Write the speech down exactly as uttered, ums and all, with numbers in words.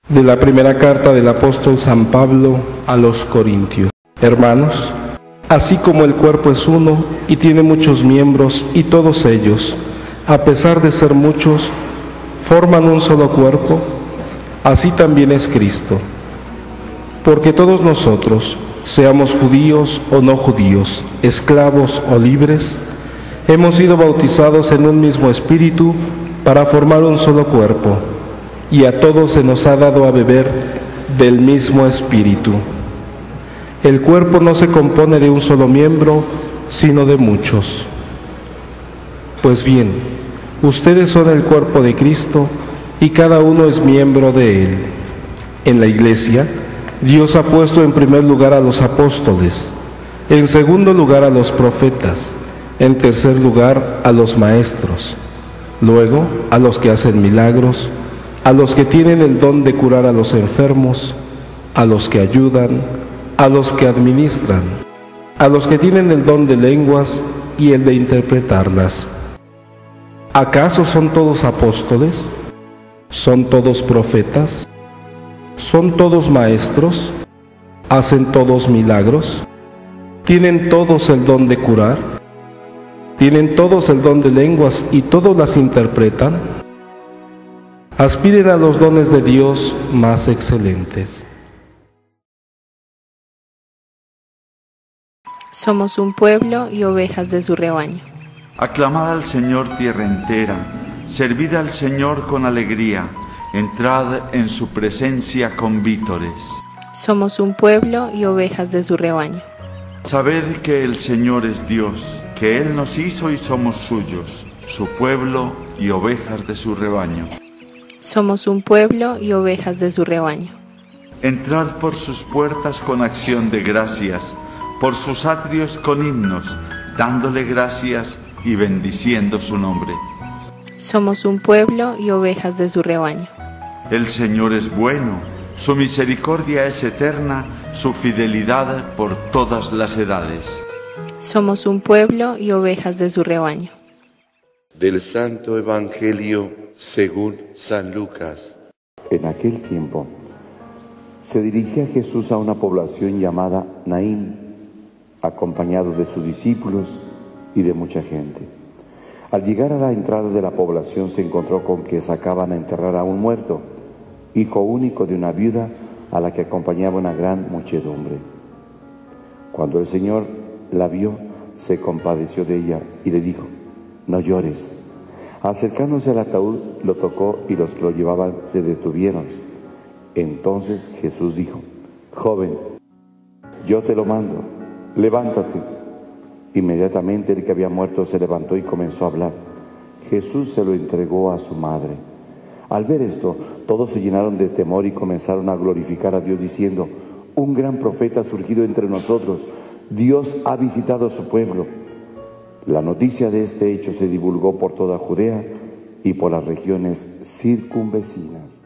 De la primera carta del apóstol San Pablo a los Corintios. Hermanos, así como el cuerpo es uno y tiene muchos miembros, y todos ellos, a pesar de ser muchos, forman un solo cuerpo, así también es Cristo. Porque todos nosotros, seamos judíos o no judíos, esclavos o libres, hemos sido bautizados en un mismo espíritu para formar un solo cuerpo, y a todos se nos ha dado a beber del mismo espíritu. El cuerpo no se compone de un solo miembro, sino de muchos. Pues bien, ustedes son el cuerpo de Cristo y cada uno es miembro de él. En la Iglesia, Dios ha puesto en primer lugar a los apóstoles, en segundo lugar a los profetas, en tercer lugar a los maestros, luego a los que hacen milagros, a los que tienen el don de curar a los enfermos, a los que ayudan, a los que administran, a los que tienen el don de lenguas y el de interpretarlas. ¿Acaso son todos apóstoles? ¿Son todos profetas? ¿Son todos maestros? ¿Hacen todos milagros? ¿Tienen todos el don de curar? ¿Tienen todos el don de lenguas y todos las interpretan? Aspiren a los dones de Dios más excelentes. Somos un pueblo y ovejas de su rebaño. Aclamad al Señor tierra entera, servid al Señor con alegría, entrad en su presencia con vítores. Somos un pueblo y ovejas de su rebaño. Sabed que el Señor es Dios, que Él nos hizo y somos suyos, su pueblo y ovejas de su rebaño. Somos un pueblo y ovejas de su rebaño. Entrad por sus puertas con acción de gracias, por sus atrios con himnos, dándole gracias y bendiciendo su nombre. Somos un pueblo y ovejas de su rebaño. El Señor es bueno, su misericordia es eterna, su fidelidad por todas las edades. Somos un pueblo y ovejas de su rebaño. Del Santo Evangelio según San Lucas. En aquel tiempo se dirigía Jesús a una población llamada Naín, acompañado de sus discípulos y de mucha gente. Al llegar a la entrada de la población se encontró con que sacaban a enterrar a un muerto, hijo único de una viuda a la que acompañaba una gran muchedumbre. Cuando el Señor la vio, se compadeció de ella y le dijo: no llores. Acercándose al ataúd, lo tocó y los que lo llevaban se detuvieron. Entonces Jesús dijo: joven, yo te lo mando, levántate. Inmediatamente el que había muerto se levantó y comenzó a hablar. Jesús se lo entregó a su madre. Al ver esto, todos se llenaron de temor y comenzaron a glorificar a Dios diciendo: un gran profeta ha surgido entre nosotros, Dios ha visitado a su pueblo. La noticia de este hecho se divulgó por toda Judea y por las regiones circunvecinas.